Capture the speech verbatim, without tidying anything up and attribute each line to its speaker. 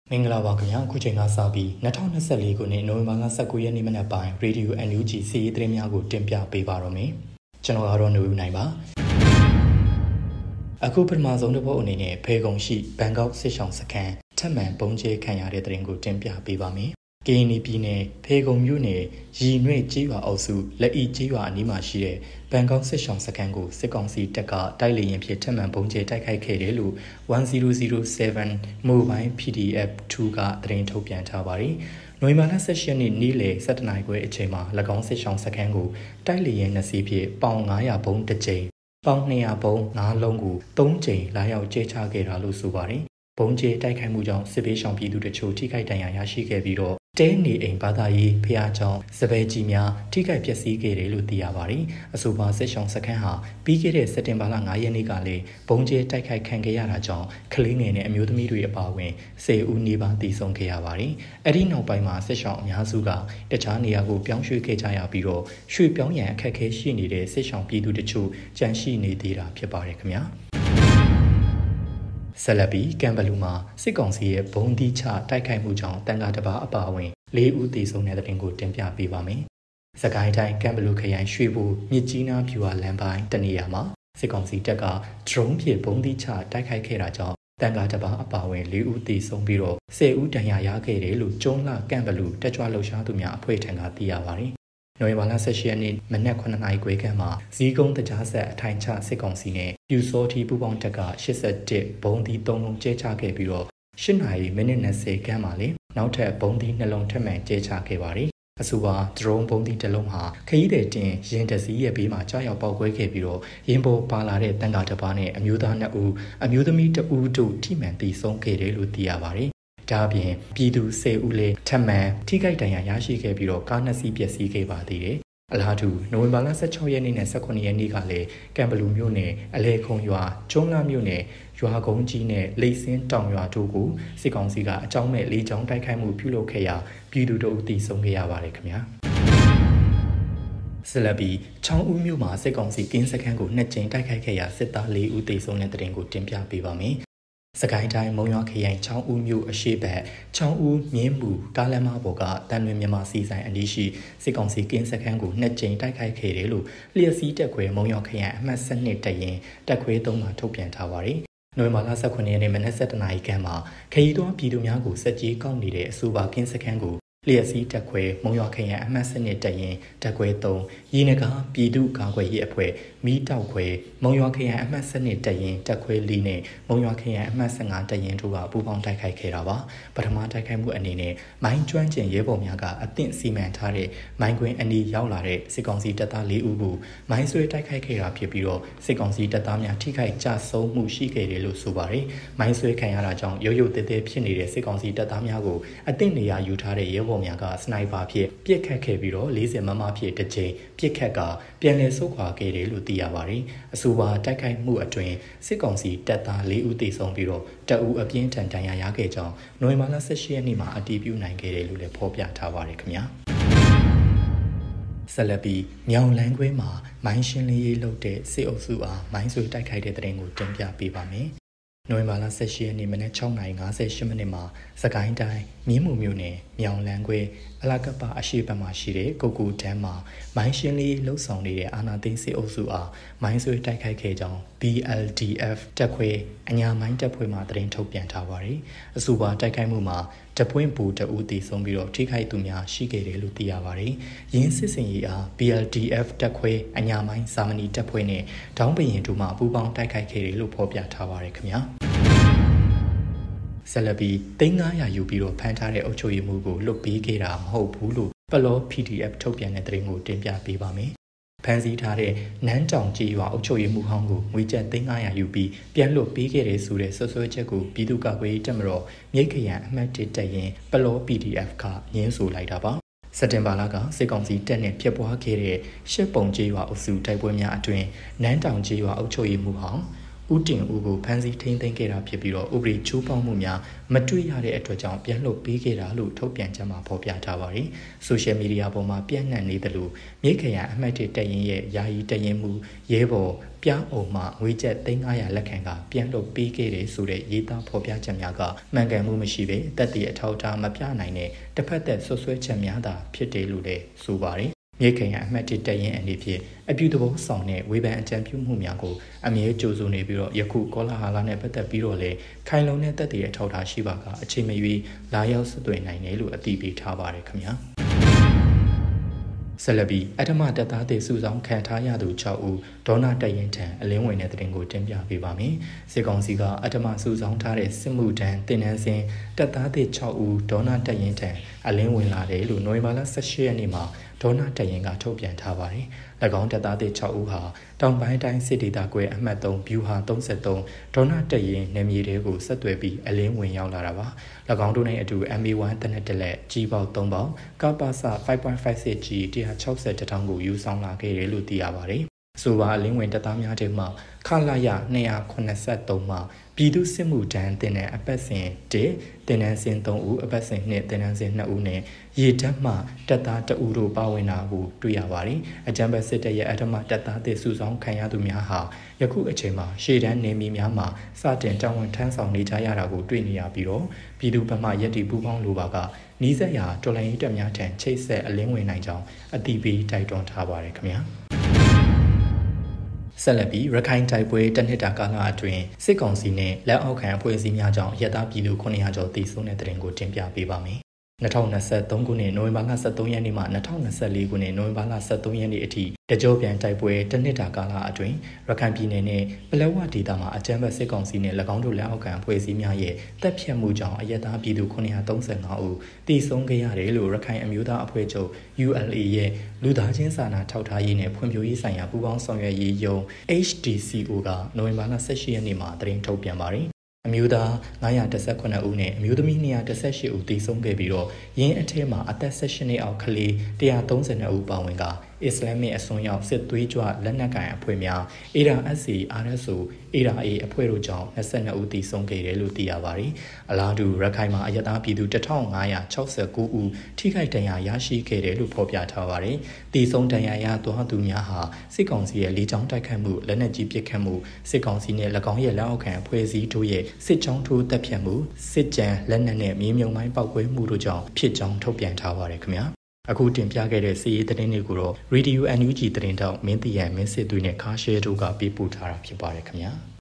Speaker 1: မင်္ဂလာပါခင်ဗျာခုချိန်ကစပြီး၂၀၂၄ခုနှစ်နိုဝင်ဘာလ၁၉ရက်နေ့မနက်ပိုင်းရေဒီယို အန် ယူ ဂျီ စီးရီးသတင်းများကိုတင်ပြပေးပါတော့မယ်ကျွန်တော်ကတော့နေဦးနိုင်ပါအခုပထမဆုံးတစ်ပုဒ်အနေနဲ့ဖေကုံရှိဘန်ကောက်စစ်ဆောင်စခန်းထပ်မံပုံကျဲခံရတဲ့သတင်းကိုတင်ပြပေးပါမယ်ကရင်ပြည်နယ်ဖေကုံမြို့နယ်ရီနွေကျေးရွာအုပ်စုလက်ဤကျေးရွာအနီးမှာရှိတဲ့ဘန်ကောက်စစ်ဆောင်စခန်းကိုစစ်ကောင်စီတပ်ကတိုက်လေရင်ဖြင့်ထပ်မံပုံကျဲတိုက်ခိုက်ခဲ့တယ်လို့၁၀၀၇ Mobile ပီ ဒီ အက်ဖ် two ကသတင်းထုတ်ပြန်ထားပါတယ်။နိုဝင်ဘာလ၁၈ရက်နေ့နေ့လယ်၁၁နာရီခွဲအချိန်မှာ၎င်းစစ်ဆောင်စခန်းကိုတိုက်လေရင်နှစ်စီးဖြင့်ပေါင်၅၀၀ဘုံတစ်ကြိမ်ပေါင်၂၀၀ဘုံ၅လုံးကို၃ကြိမ်လာရောက်ကျဲချခဲ့တာလို့ဆိုပါတယ်။ဘုံကျဲတိုက်ခိုက်မှုကြောင့်စစ်ဘေးရှောင်ပြည်သူတို့ချို့ထိခိုက်ဒဏ်ရာရရှိခဲ့ပြီးတော့တဲနေအိမ်ဘာသာရေးဖျားချောင်းစပယ်ကြီးများထိခိုက်ပျက်စီးခဲ့တယ်လို့သိရပါတယ်။အဆိုပါစစ်ဆောင်စခန်းဟာပြီးခဲ့တဲ့စက်တင်ဘာလ၅ရက်နေ့ကလည်းဘုံကျဲတိုက်ခိုက်ခံခဲ့ရတာကြောင့်ကလေးငယ်နဲ့အမျိုးသမီးတွေအပါအဝင်၁၀ဦးနီးပါးသေဆုံးခဲ့ရပါတယ်။အဲ့ဒီနောက်ပိုင်းမှာစစ်ဆောင်အများစုကတခြားနေရာကိုပြောင်းရွှေ့ခဲ့ကြရပြီးတော့ရွှေ့ပြောင်းရန်အခက်အခဲရှိနေတဲ့စစ်ဆောင်ပြည်သူတို့ချို့ကြန့်ရှိနေသေးတာဖြစ်ပါတယ်ခင်ဗျာ။ဆလပီကမ်ဘလူမှာစစ်ကောင်စီရဲ့ဘုံတိချတိုက်ခိုက်မှုကြောင့်တန်ခါတစ်ပါးအပါအဝင်၄ဦးသေဆုံးတဲ့တဲ့တင်ကိုတင်ပြပေးပါမယ်။စကိုင်းတိုင်းကမ်ဘလူခရိုင်ရွှေဘိုမြစ်ကြီးနားဖြူဟာလမ်းပိုင်းတနေရာမှာစစ်ကောင်စီတပ်ကဒရုန်းဖြင့်ဘုံတိချတိုက်ခိုက်ခဲ့တာကြောင့်တန်ခါတစ်ပါးအပါအဝင်၄ဦးသေဆုံးပြီးတော့၁၀ဦးဒဏ်ရာရခဲ့တယ်လို့ကျွန်းလှကမ်ဘလူတက်ကြွလှုပ်ရှားသူများအဖွဲ့ထံကသိရပါတယ်။နိုဝင်ဘာလ၁၈ရက်နေ့မနက်9နာရီခွဲခန့်မှာဇီးကုန်းတကြားဆက်အထိုင်ချစစ်ကောင်စီနဲ့ပြူစောတီပူပေါင်းတပ်က၈၁ဘုံဒီ၃လုံးကျဲချခဲ့ပြီးတော့၈နာရီမိနစ်၂၀ခန့်မှာလေနောက်ထပ်ဘုံဒီနှလုံးထပ်မံကျဲချခဲ့ပါတယ်။အဆိုပါဒရုန်းဘုံဒီတစ်လုံးဟာခရီးသည်တင်ရင်တစည်းရဲ့ဘေးမှာကြားရောက်ပေါက်ကွဲခဲ့ပြီးတော့ရင်ပေါ်ပါလာတဲ့တန်ခါတစ်ပါးနဲ့အမျိုးသားနှစ်ဦးအမျိုးသမီးတစ်ဦးတို့ထိမှန်သေဆုံးခဲ့တယ်လို့သိရပါတယ်။ဒါအပြင်ပြည်သူ၁၀ဦးလည်းထပ်မံထိခိုက်ဒဏ်ရာရရှိခဲ့ပြီးတော့ကားနှစ်စီးပျက်စီးခဲ့ပါသေးတယ်။အလားတူနိုဝင်ဘာလ၁၆ရက်နေ့နဲ့၁၇ရက်နေ့ကလည်းကမ်ဘလူမြို့နယ်အလဲခုံရွာကျွန်းလာမြို့နယ်ရွာကုန်းကြီးနဲ့လိတ်စင်းတောင်ရွာတို့ကိုစစ်ကောင်စီကအကြောင်းမဲ့လေးချောင်းတိုက်ခိုက်မှုပြုလုပ်ခဲ့ရာပြည်သူတို့တည်ဆုံခဲ့ရပါတယ်ခင်ဗျာဆလဘီချောင်းဦးမြို့မှာစစ်ကောင်စီကင်းစခန်းကိုနှစ်ကြိမ်တိုက်ခိုက်ခဲ့ရာစစ်သား၄ဦးသေဆုံးတဲ့တဲ့တင်ကိုတင်ပြပေးပါမယ်စကိုင်းတိုင်းမုံရွာခရိုင်ချောင်းဦးမြို့အရှိဘက်ချောင်းဦးမြင်းမူကားလမ်းမပေါ်ကတန်လွင်မြန်မာစီဆိုင်အနီးရှိစစ်ကောင်စီကင်းစခန်းကိုနှစ်ကြိမ်တိုက်ခိုက်ခဲ့တယ်လို့လျက်စီးတက်ခွဲမုံရွာခရိုင်အမှတ်၁၂တရင်တက်ခွဲ၃မှာထုတ်ပြန်ထားပါတယ်။နိုဝင်ဘာလ၁၉ရက်နေ့မနက်၁၁နာရီခန့်မှာခရီးသွားပြည်သူများကိုစက်ကြီးကောက်နေတဲ့အဆိုပါကင်းစခန်းကိုလျက်စီးတက်ခွဲမုံရွာခရိုင်အမှတ်၁၂တရင်တက်ခွဲ၃ရေနဂါပြည်သူ့ကာကွယ်ရေးအဖွဲ့မီးတောက်ခွဲမုံရွာခရိုင်အမှတ်၁၂တရင်တက်ခွဲ၄နဲ့မုံရွာခရိုင်အမှတ်၁၅တရင်တို့ကပူးပေါင်းတိုက်ခိုက်ခဲ့တာပါပထမတိုက်ခိုက်မှုအနေနဲ့မိုင်းကျွမ်းကျင်ရဲဘော်များကအသင့်စီမံထားတဲ့မိုင်းကွင်းအနီးရောက်လာတဲ့စစ်ကောင်စီတပ်သား၄ဦးကိုမိုင်းဆွဲတိုက်ခိုက်ခဲ့တာဖြစ်ပြီးတော့စစ်ကောင်စီတပ်သားများထိခိုက်ကြဆုံးမှုရှိခဲ့တယ်လို့ဆိုပါတယ်မိုင်းဆွဲခံရတာကြောင့်ရုပ်ရုပ်သေးသေးဖြစ်နေတဲ့စစ်ကောင်စီတပ်သားများကိုအသင့်နေရာယူထားတဲ့ရဲဘော်များကစနိုက်ပါဖြင့်ပြစ်ခတ်ခဲ့ပြီးတော့၄၀မမဖြင့်တစ်ကြိမ်ပြစ်ခတ်ကပြန်လည်ဆုတ်ခွာခဲ့တယ်လို့သိရပါတယ်အဆိုပါတိုက်ခိုက်မှုအတွင်းစစ်ကောင်စီတပ်သား၄ဦးသေဆုံးပြီးတော့တအူအပြင်းထန်ဒဏ်ရာရခဲ့ကြောင်းနိုဝင်ဘာလ၁၈ရက်နေ့မှာအတည်ပြုနိုင်ခဲ့တယ်လို့လည်းဖော်ပြထားပါတယ်ခင်ဗျာဆလပီမြောင်လန်းခွဲမှာမိုင်းရှင်းလင်းရေးလုပ်တဲ့စစ်အုပ်စုအားမိုင်းဆွေတိုက်ခိုက်တဲ့တဲ့ရင်ကိုတင်ပြပေးပါမယ်နိုဝင်ဘာလ၁၈ရက်နေ့မနက်၆နာရီ၅၈မိနစ်မှာစကိုင်းတိုင်းမြင်းမူမြို့နယ်မြောင်လန်းခွဲအလာကပအရှိဘက်မှာရှိတဲ့ကုတ်ကူတန်းမှာမိုင်းရှင်းလေးလှုပ်ဆောင်နေတဲ့အာနာသိန်းစစ်အုပ်စုအားမိုင်းဆွေတိုက်ခိုက်ခဲ့ကြောင်း ဘီ အယ် ဒီ အက်ဖ် တပ်ခွဲအညာမိုင်းတပ်ဖွဲ့မှသတင်းထုတ်ပြန်ထားပါတယ်။အဆိုပါတိုက်ခိုက်မှုမှာတပွင့်ဘူတအူတည်ဆုံးပြီးတော့ထိခိုက်သူများရှိခဲ့တယ်လို့သိရပါတယ်။ရင်းစစ်စင်ရေးအား ဘီ အယ် ဒီ အက်ဖ် တပ်ခွဲအညာမိုင်းစာမဏီတပ်ဖွဲ့နဲ့ဒေါင်းပရင်တို့မှပူးပေါင်းတိုက်ခိုက်ခဲ့တယ်လို့ဖော်ပြထားပါတယ်ခင်ဗျာ။ဆလဘီသိန်း၅ရာယူပြီးတော့ဖမ်းထားတဲ့အုပ်ချုပ်ရေးမှုကိုလွတ်ပေးခဲ့တာမဟုတ်ဘူးလို့ပလော ပီ ဒီ အက်ဖ် ထုတ်ပြန်တဲ့သတင်းကိုတင်ပြပေးပါမယ်။ဖမ်းဆီးထားတဲ့နန်းတောင်ကြီးရွာအုပ်ချုပ်ရေးမှုဟောင်းကိုငွေကျပ်သိန်း၅ရာယူပြီးပြန်လွတ်ပေးခဲ့တဲ့ဆိုတဲ့ဆွဆွဲချက်ကိုပြည်သူ့ကာကွယ်ရေးတပ်မတော်မြိတ်ခရိုင်အမှတ်၁တပ်ရင်ပလော ပီ ဒီ အက်ဖ် ကညှင်းဆိုလိုက်တာပါ။စက်တင်ဘာလကစစ်ကောင်စီတပ်နဲ့ဖြစ်ပွားခဲ့တဲ့ရှစ်ပုံကြီးရွာအုပ်စုတိုက်ပွဲများအတွင်နန်းတောင်ကြီးရွာအုပ်ချုပ်ရေးမှုဟောင်းဦးတင်ဦးကိုဖမ်းဆီးထိန်းသိမ်းခဲ့တာဖြစ်ပြီးတော့ဥပဒေချိုးဖောက်မှုများမတွေ့ရတဲ့အတွက်ကြောင့်ပြန်လွှတ်ပေးခဲ့တာလို့ထုတ်ပြန်ချက်မှာဖော်ပြထားပါတယ်။ဆိုရှယ်မီဒီယာပေါ်မှာပြန့်နှံ့နေတယ်လို့မြိတ်ခရိုင်အမှတ်၁တပ်ရင်းရဲ့ယာယီတပ်ရင်းမှုရဲဘော်ပြားအုံမှာငွေကျပ်သိန်း၅ရာလက်ခံကပြန်လွတ်ပေးခဲ့တယ်ဆိုတဲ့ရေးသားဖော်ပြချက်များကမှန်ကန်မှုမရှိဘဲတက်တဲ့အထောက်အထားမပြနိုင်တဲ့တစ်ဖက်သက်ဆွဆွဲချက်များသာဖြစ်တယ်လို့လည်းဆိုပါတယ်။မြေခင်ကအမှတ်တစ်တရင်အနေဖြင့်အပြုသဘောဆောင်တဲ့ဝေဖန်အကြံပြုမှုများကိုအမြဲကြိုးစုံနေပြီးတော့ယခုကောလာဟာလာနဲ့ပတ်သက်ပြီးတော့လည်းခိုင်လုံတဲ့တက်တဲ့အထောက်အထားရှိပါကအချိန်မရွေးလာရောက်ဆွတွေ့နိုင်တယ်လို့အသိပေးထားပါတယ်ခင်ဗျာ။ဆက်လက်ပြီးအထမတပ်သားတွေစုဆောင်ခံထားရသူ၆ဦးဒေါနာတရင်ထံအလင်းဝင်တဲ့တဲ့တင်ကိုတင်ပြပေးပါမယ်။စစ်ကောင်စီကအထမစုဆောင်ထားတဲ့စစ်မှုထမ်းတင်နန်းစဉ်တပ်သားတွေ၆ဦးဒေါနာတရင်ထံအလင်းဝင်လာတယ်လို့နိုဝင်ဘာလ၁၈ရက်နေ့မှာဒေါနာတရင်ကထုတ်ပြန်ထားပါတယ်။၎င်းတပ်သားတွေ၆ဦးဟာတောင်ပိုင်းတိုင်းစစ်ဒေသကွဲအမှတ်၃ဗျူဟာ၃၃ဒေါနာတရင်နယ်မြေတွေကိုဆက်သွယ်ပြီးအလင်းဝင်ရောက်လာတာပါ။၎င်းတို့နဲ့အတူ M A one တနက်တလက်ကြီးပေါက်၃ပေါက်ကပ္ပစ five point five six G one hundred sixtyတောင်းကိုယူဆောင်လာခဲ့တယ်လို့သိရပါတယ်။ဆိုပါအလင်းဝင်တပ်သားများထဲမှာခလာရtwo eighty-threeမှာပြည်သူစစ်မှုထမ်းတင်တဲ့အပတ်စဉ်၁တင်နန်းစဉ်၃ဦးအပတ်စဉ်၂တင်နန်းစဉ်၂ဦးနဲ့ရေတပ်မှတပ်သားတဦးတို့ပါဝင်တာကိုတွေ့ရပါတယ်။အကြံပေးစစ်တပ်ရဲ့အထမတပ်သားတွေစုဆောင်ခံရသူများဟာယခုအချိန်မှာရှေ့တန်းနေမီများမှာစတင်တောင်းဝန်ထမ်းဆောင်နေကြရတာကိုတွေ့နေရပြီးတော့ပြည်သူ့ဘက်မှရည်တည်ပူးပေါင်းလိုပါကနီးစပ်ရာတော်လှန်ရေးတပ်များထံချိတ်ဆက်အလင်းဝင်နိုင်ကြောင်းအတိပေးတိုက်တွန်းထားပါတယ်ခင်ဗျာ။ဆက်လက်ပြီးရခိုင်တိုက်ပွဲတနှစ်တာကာလအတွင်းစစ်ကောင်စီနဲ့လက်အောက်ခံအဖွဲ့အစည်းများကြောင့်ရပ်သားပြည်သူnine hundredကျော်သေဆုံးတဲ့တဲ့တင်ကိုတင်ပြပေးပါမယ်။two thousand twenty-threeခုနှစ်နိုဝင်ဘာလthirteenရက်နေ့မှtwo thousand twenty-fourခုနှစ်နိုဝင်ဘာလthirteenရက်နေ့အထိတကြောပြန်တိုက်ပွဲတနှစ်တာကာလအတွင်းရခိုင်ပြည်နယ်နဲ့ပလက်ဝဒေသမှာအကြမ်းဖက်စစ်ကောင်စီနဲ့၎င်းတို့လက်အောက်ခံအဖွဲ့အစည်းများရဲ့တပ်ဖြတ်မှုကြောင့်အရပ်သားပြည်သူnine hundred thirty-fiveဦးသေဆုံးခဲ့ရတယ်လို့ရခိုင်အမျိုးသားအဖွဲ့ချုပ် U L A ရဲ့လူသားချင်းစာနာထောက်ထားရေးနဲ့ဖွံ့ဖြိုးရေးဆိုင်ရာပူးပေါင်းဆောင်ရွက်ရေးယုံ H D C O ကနိုဝင်ဘာလeighteenရက်နေ့မှာသတင်းထုတ်ပြန်ပါတယ်။အမျိုးသားnine hundred seventeenဦးနဲ့အမျိုးသမီးtwo hundred eighteenဦးသေဆုံးခဲ့ပြီးတော့ရင်းအထက်မှာအသက်eighteenနှစ်အောက်ကလေးone hundred thirty-twoဦးပါဝင်ကအစ္စလာမစ်အစွန်းရောက်စစ်သွေးကြွလက်နက်ကိုင်အဖွဲ့များ A R S A R S O A R A အဖွဲ့တို့ကြောင့်twenty-twoဦးသေဆုံးခဲ့တယ်လို့သိရပါတယ်။အလားတူရခိုင်မှာအရပ်သားပြည်သူfifteen sixty-nineဦးထိခိုက်ဒဏ်ရာရရှိခဲ့တယ်လို့ဖော်ပြထားပါတယ်။သေဆုံးဒဏ်ရာရသွားသူများဟာစစ်ကောင်စီရဲ့လေကြောင်းတိုက်ခိုက်မှုလက်နက်ကြီးပစ်ခတ်မှုစစ်ကောင်စီနဲ့၎င်းရဲ့လက်အောက်ခံအဖွဲ့အစည်းတို့ရဲ့စစ်ကြောင်းထိုးတပ်ဖြတ်မှုစစ်ကြမ်းလက်နက်နဲ့မြေမြုံမိုင်းပောက်ကွဲမှုတို့ကြောင့်ဖြစ်ကြောင်းထုတ်ပြန်ထားပါတယ်ခင်ဗျာ။အခုတင်ပြခဲ့တဲ့စီးရီးသတင်းတွေကိုတော့ Radio N U G သတင်းတောက်မင်းတီရန်မင်းစစ်သွေးနဲ့ခါရှဲတို့ကပေးပို့ထားတာဖြစ်ပါတယ်ခင်ဗျာ။